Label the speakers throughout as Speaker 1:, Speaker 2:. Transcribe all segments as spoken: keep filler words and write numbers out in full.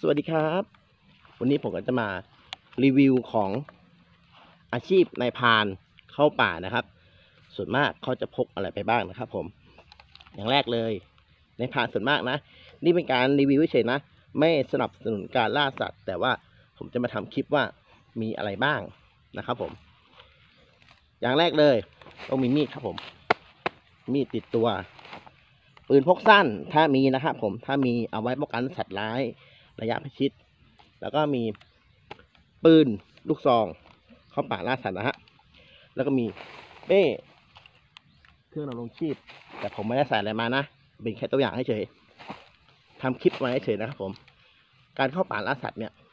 Speaker 1: สวัสดีครับวันนี้ผมก็จะมารีวิวของอาชีพนายพรานเข้าป่านะครับส่วนมากเขาจะพกอะไรไปบ้างนะครับผมอย่างแรกเลยนายพรานส่วนมากนะนี่เป็นการรีวิวเฉยๆนะไม่สนับสนุนการล่าสัตว์แต่ว่าผมจะมาทำคลิปว่ามีอะไรบ้างนะครับผมอย่างแรกเลยต้องมีมีดครับผมมีดติดตัวปืนพกสั้นถ้ามีนะครับผมถ้ามีเอาไว้ป้องกันสัตว์ร้ายระยะประชิดแล้วก็มีปืนลูกซองเข้าป่าล่าสัตว์นะฮะแล้วก็มีเป้เครื่องดำรงชีพแต่ผมไม่ได้ใส่อะไรมานะเป็นแค่ตัวอย่างให้เฉยทำคลิปมาให้เฉยนะครับผมการเข้าป่าล่าสัตว์เนี่ย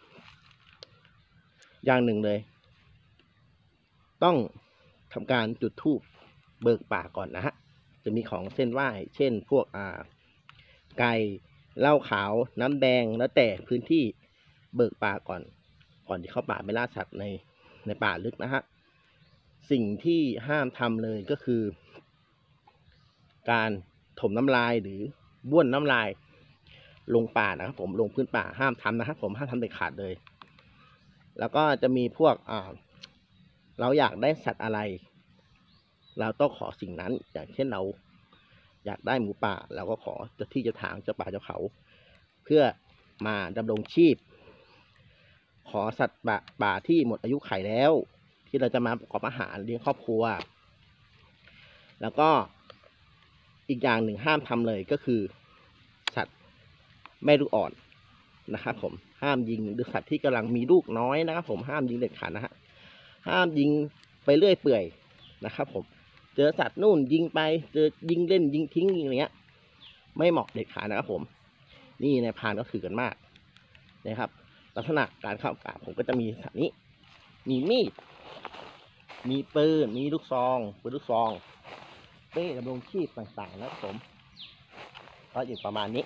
Speaker 1: อย่างหนึ่งเลยต้องทำการจุดธูปเบิกป่าก่อนนะฮะจะมีของเส้นไหว้เช่นพวกอ่าไก่เหล้าขาวน้ำแดงแล้วแต่พื้นที่เบิกป่าก่อนก่อนที่เข้าป่าไปล่าสัตว์ในในป่าลึกนะฮะสิ่งที่ห้ามทำเลยก็คือ การถมน้ำลายหรือบ้วนน้ำลายลงป่านะครับผมลงพื้นป่าห้ามทำนะครับผมห้ามทำเด็ดขาดเลยแล้วก็จะมีพวกอ่าเราอยากได้สัตว์อะไรเราต้องขอสิ่งนั้นอย่างเช่นเราอยากได้หมูป่าเราก็ขอเจ้าที่เจ้าทางเจ้าป่าเจ้าเขาเพื่อมาดำรงชีพขอสัตว์ป่าป่าที่หมดอายุไขแล้วที่เราจะมาประกอบอาหารเลี้ยงครอบครัวแล้วก็อีกอย่างหนึ่งห้ามทำเลยก็คือสัตว์แม่ลูกอ่อนนะครับผมห้ามยิงหรือสัตว์ที่กำลังมีลูกน้อยนะครับผมห้ามยิงเด็ดขาดนะฮะห้ามยิงไปเรื่อยเปื่อยนะครับผมเจอสัตว์นู่นยิงไปเจอยิงเล่นยิงทิ้งอย่างเงี้ยไม่เหมาะเด็ดขาดนะครับผมนี่ในพรานก็ถือกันมากนะครับลักษณะการเข้าป่าผมก็จะมีสัตว์นี้มีมีดมีปืนมีลูกซองปืนลูกซองเป้ดำรงชีพต่างๆนะครับผมก็อยู่ประมาณนี้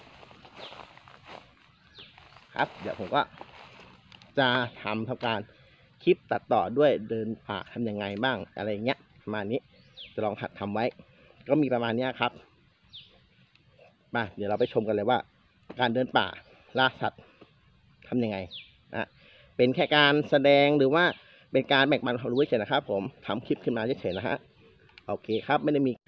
Speaker 1: ครับเดี๋ยวผมก็จะทำทำการคลิปตัดต่อด้วยเดินป่าทำยังไงบ้างอะไรเงี้ยประมาณนี้จะลองหัดทำไว้ก็มีประมาณนี้ครับมาเดี๋ยวเราไปชมกันเลยว่าการเดินป่าล่าสัตว์ทำยังไงนะเป็นแค่การแสดงหรือว่าเป็นการแบ่งปันความรู้เฉยๆนะครับผมทำคลิปขึ้นมาเฉยๆนะฮะโอเคครับไม่ได้มี